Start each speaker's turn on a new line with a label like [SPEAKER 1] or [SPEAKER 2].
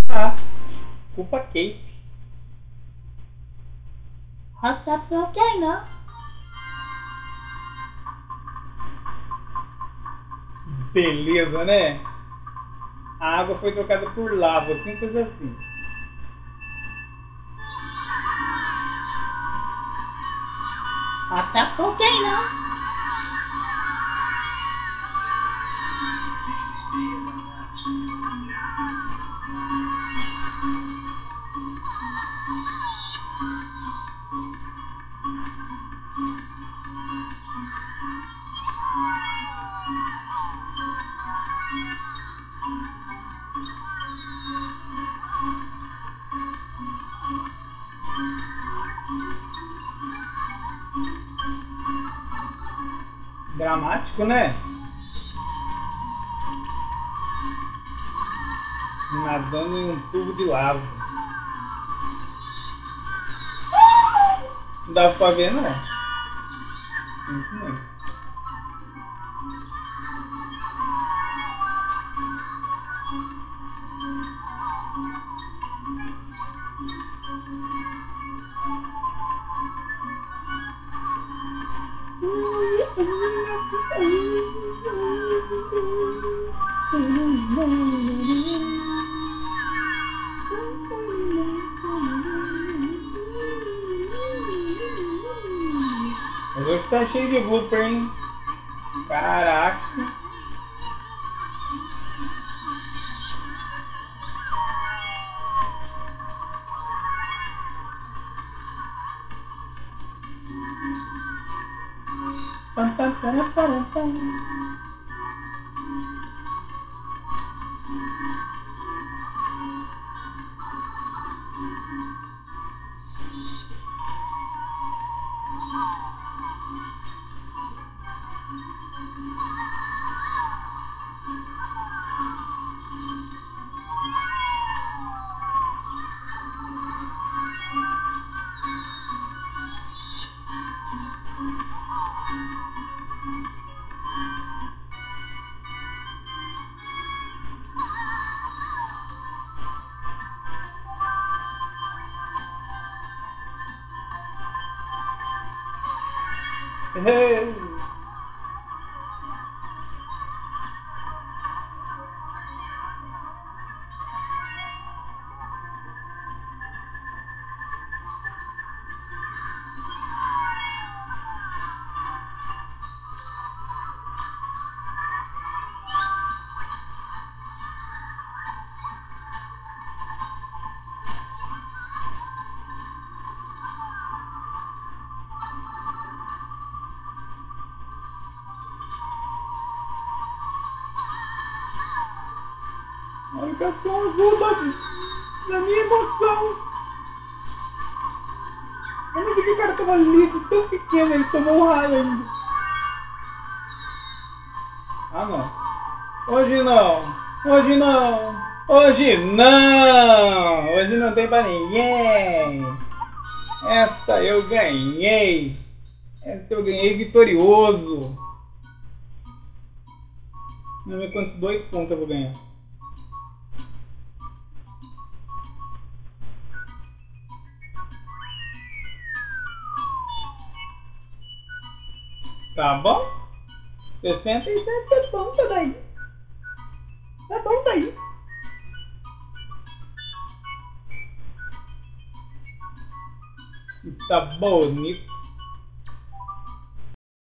[SPEAKER 1] Ah, culpa Kate.
[SPEAKER 2] WhatsApp ok, não?
[SPEAKER 1] Beleza, né? A água foi trocada por lava, simples assim.
[SPEAKER 2] WhatsApp ok, não?
[SPEAKER 1] Dramático, né? Nadando em um tubo de lava. Não dá pra ver, não? Isso mesmo. Mas hoje tá cheio de blooper, hein? Caraca. Pam, pam, pam, pam, pam. Hey. A ligação ajuda na minha emoção. Eu não vi que o cara tava liso, tão pequeno, ele tomou um raio ainda. Ah, não. Hoje não. Hoje não. Hoje não. Hoje não tem pra ninguém. Essa eu ganhei. Essa eu ganhei vitorioso. Não sei quantos 2 pontos eu vou ganhar. Tá bom? 67 é bom, tá daí. Tá bom, tá aí. Está bonito.